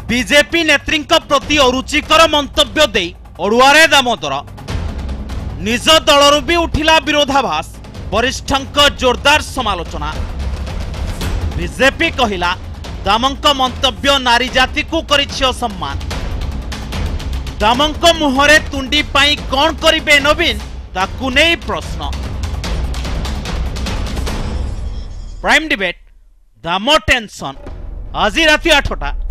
BJP नेत्री प्रति अरुचिकर मंतव्य दे अड़ुआरे दामोदर निज दलरू भी उठिला विरोधाभास वरिष्ठ जोरदार समालोचना। बीजेपी कहिला दामंक मंतव्य नारी जाति को करिछि असम्मान। दामंक मुहरे तुंडी पाई कौन करिबे नवीन ताकू नै प्रश्न। प्राइम डिबेट दाम टेंशन आज राति 8टा।